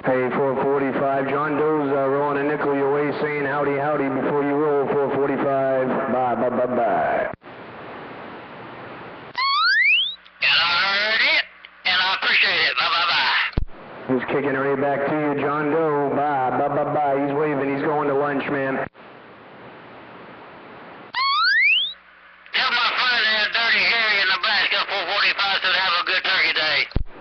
Hey, 445, John Doe's rolling a nickel your way saying howdy, howdy before you roll, 445. Bye, bye, bye, bye. And I heard it, and I appreciate it. Bye, bye, bye. He's kicking it right back to you, John Doe. Bye, bye, bye, bye. He's waving, he's going to lunch, man. Tell my friend there, Dirty Harry in Nebraska, 445, said have a good turkey day.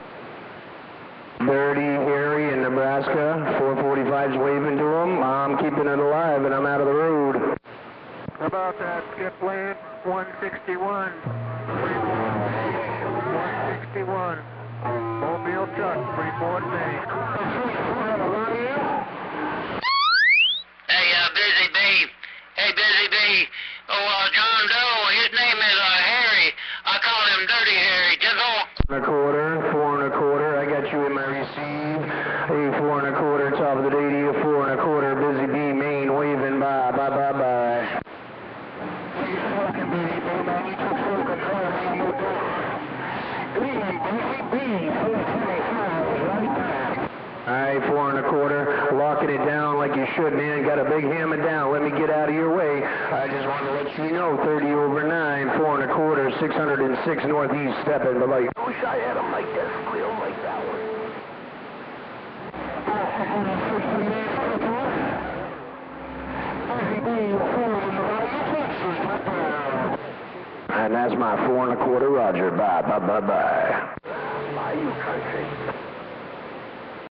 Dirty Harry in Nebraska, 445's waving to him. I'm keeping it alive, and I'm out of the road. How about that? Skip lane 161. 161. Mobile truck, Freeport, Maine. Hey, Busy Bee. Hey, Busy Bee. Oh, John Doe, his name is Harry. I call him Dirty Harry. Jizzle. 4 1/4. I got you in my receive. Hey, 4 1/4. Top of the day to you, 4 1/4. Busy Bee, Maine, waving. Bye, bye, bye, bye. Alright, 4 1/4, locking it down like you should, man. Got a big hammer down. Let me get out of your way. I just want to let you know, 30 over 9, 4 1/4, 606 northeast, stepping the light. I wish I had them like this, squeal like that one. And that's my 4 1/4, Roger. Bye, bye, bye, bye.